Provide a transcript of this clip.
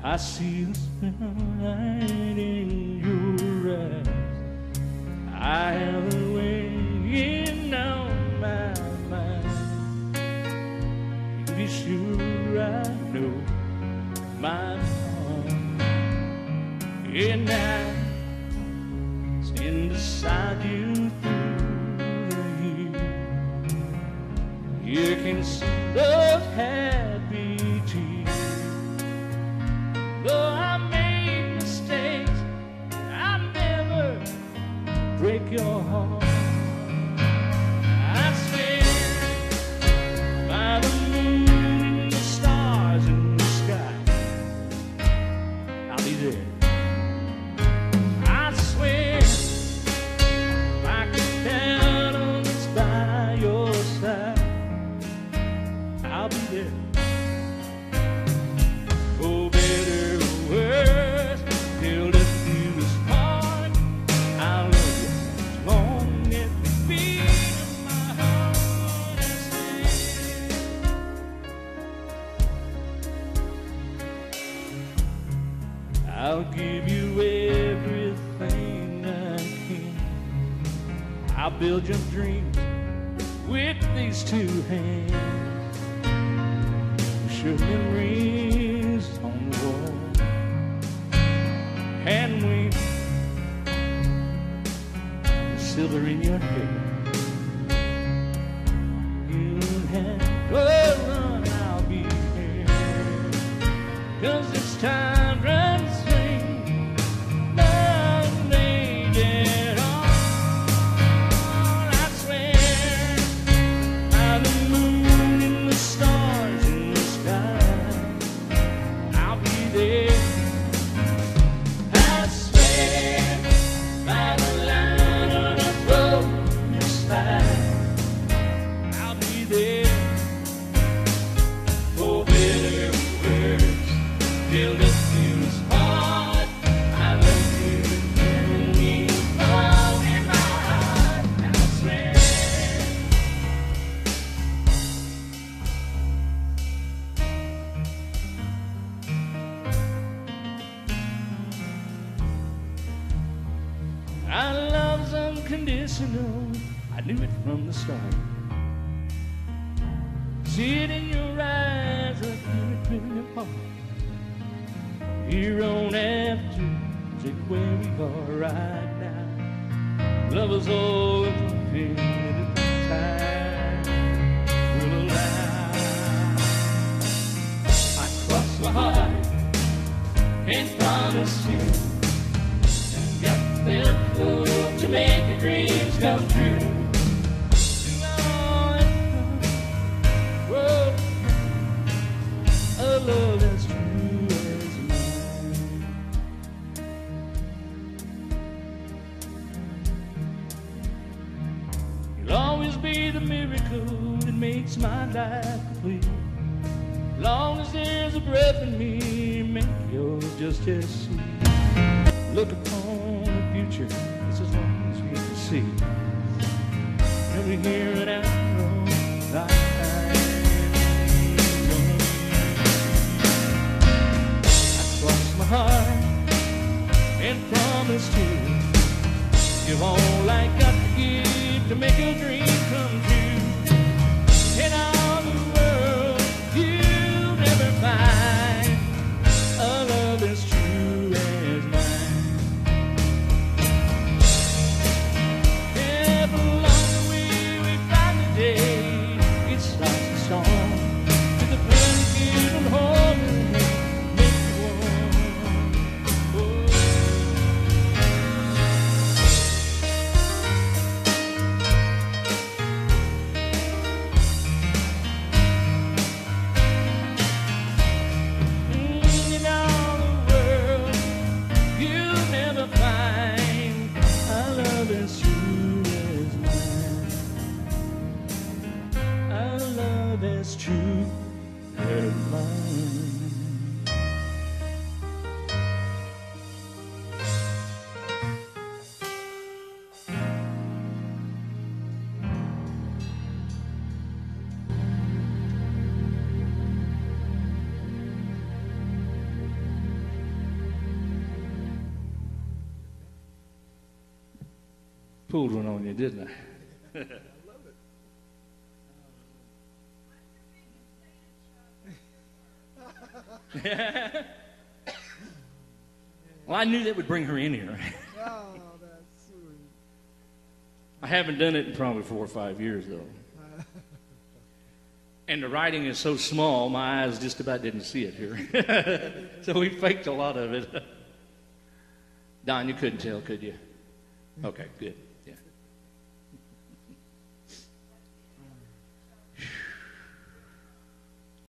I see the sunlight in your eyes. I have a weighing on my mind. You be sure I know my heart. And I stand beside you through the years. You can see those happy tears. Though I made mistakes, I never break your heart. I swear by the moon and the stars in the sky, I'll be there. I swear like a candle that's by your side, I'll be there. Oh, better or worse, till death do us part. I love you as long as the beat of my heart is there. I'll give you everything I can. I'll build your dreams with these two hands. Show memories on the wall, hand wave, the silver in your hair. You have a run, I'll be there. 'Cause it's time to sing, love made it all. I swear by the moon and the stars in the sky, I'll be there. I swear by the line on the road you slide, I'll be there. For better or worse, till death do us part. I love you and you fall in my heart. I swear. Our love's unconditional, I knew it from the start. See it in your eyes, I feel it in your heart. You don't have to take where we are right now. Love is all fulfilled at the time will allow. I cross my heart and promise you, got them food to make your dreams come true. Whoa, a love that's true as mine. You'll always be the miracle that makes my life complete. Long as there's a breath in me, make yours just as sweet. Look upon the future, it's as long as we can see. And we hear it out on thy I cross my heart and promise to give all I got to give to make your dream come true. In all the world you'll never find a love as true as mine. If along the way we find the day, it starts a song with the blanket and holding it, make it warm. Oh. Pulled one on you, didn't I? Well, I knew that would bring her in here. Oh, that's sweet. I haven't done it in probably 4 or 5 years, though. And the writing is so small, my eyes just about didn't see it here. So we faked a lot of it. Don, you couldn't tell, could you? Okay, good.